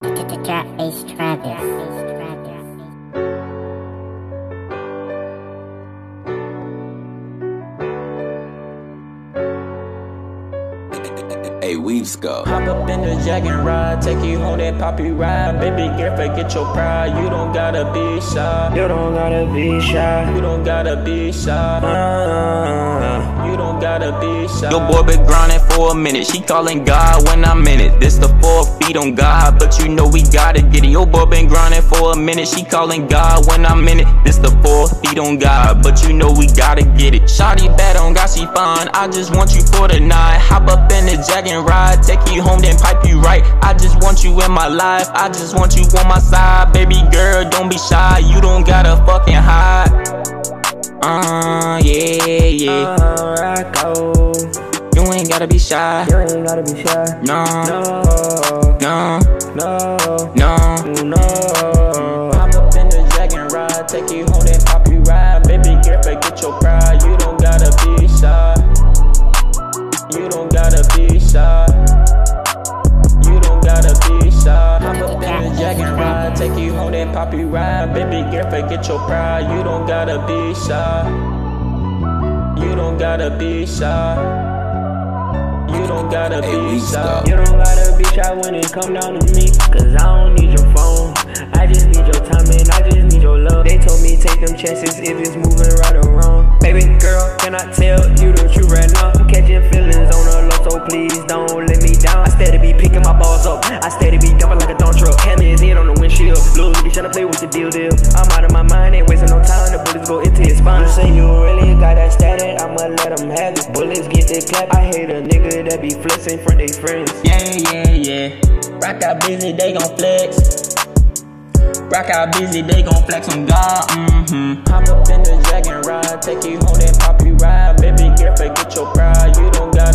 Prod.TrapFace Travis. Hey, Weaves go. Hop up in the jag and ride, take you home and pop you ride. Baby girl, forget your pride. You don't gotta be shy. You don't gotta be shy. You don't gotta be shy. You don't gotta be shy. Your boy been grinding for a minute. She calling God when I'm in it. This the 4 feet on God, but you know we gotta get it. Your boy been grinding for a minute. She calling God when I'm in it. This the 4 feet on God, but you know we gotta get it. Shawty bad on God, she fine. I just want you for the night. Hop up in the jag and ride, take you home, then pipe you right. I just want you in my life, I just want you on my side. Baby girl, don't be shy, you don't gotta fucking hide. Yeah. Rocko. You ain't gotta be shy. You ain't gotta be shy. No. Hop up in the jag and ride, take you home, then pop you ride. Baby girl, forget your pride, you don't gotta be shy. You don't gotta be shy. You don't gotta be shy. Hop up in the jag and ride, take you home and pop you ride. Baby girl, forget your pride. You don't gotta be shy. You don't gotta be shy. You don't gotta be shy. You don't gotta be shy when it come down to me, cause I don't need your phone. I just need your time and I just need your love. They told me take them chances if it's moving right or wrong. Baby girl, can I tell you the truth right now? I'm catching feelings on the low, so please don't let me down. I steady be picking my balls up, I steady be dumping like a dump truck. Hammers in on the windshield, little bitch tryna play with the deal. I'm out of my mind, ain't wasting no time, the bullets go into his spine. You say you really got that static, I'ma let them have it. Bullets get the clap, I hate a nigga that be flexing in front of their friends. Yeah. Roxkoutbezzy, they gon' flex. Roxkoutbezzy, they gon' flex on God. Hop up in the jag and ride, take you home and pop you ride. Baby girl, forget your pride. You don't gotta